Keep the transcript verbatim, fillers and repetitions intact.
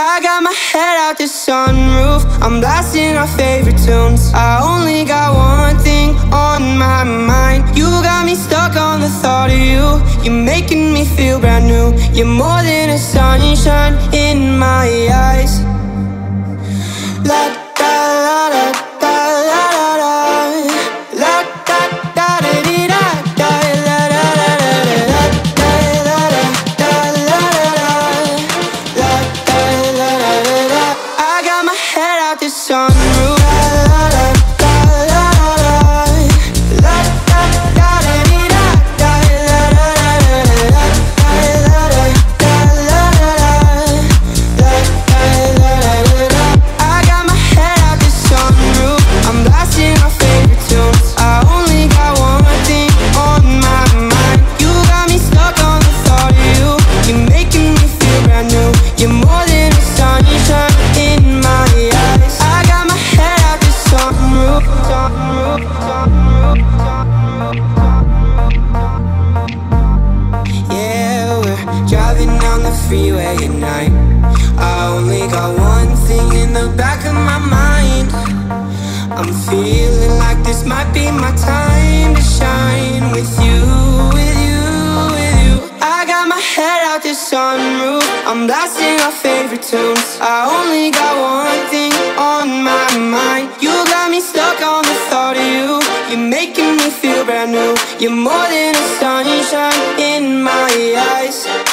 I got my head out the sunroof, I'm blasting our favorite tunes. I only got one thing on my mind. You got me stuck on the thought of you. You're making me feel brand new. You're more than a sunshine in my eyes. La da la da da la da da. La da da da dee da da la da da da da da la da da la da da la da da da. I got my head out the sunroof. La da da la da la da da da dee da da la da da da da la da da la da da la da. I got my head out the sunroof, I'm blasting our favorite tunes. I only got one thing on my mind. You got me stuck on the thought of you. You're making me feel brand new. You're more than a sunshine in my eyes. I got my head out the sunroof, sunroof, sunroof, sunroof. Yeah, we're driving down the freeway at night. I only got one thing in the back of my mind. I'm feeling like this might be my time to shine. With you, with you, with you. I got my head out the sunroof, I'm blasting our favorite tunes. I only got one thing on my mind. You got me stuck on the thought of you. You're making me feel brand new. You're more than a sunshine in my eyes.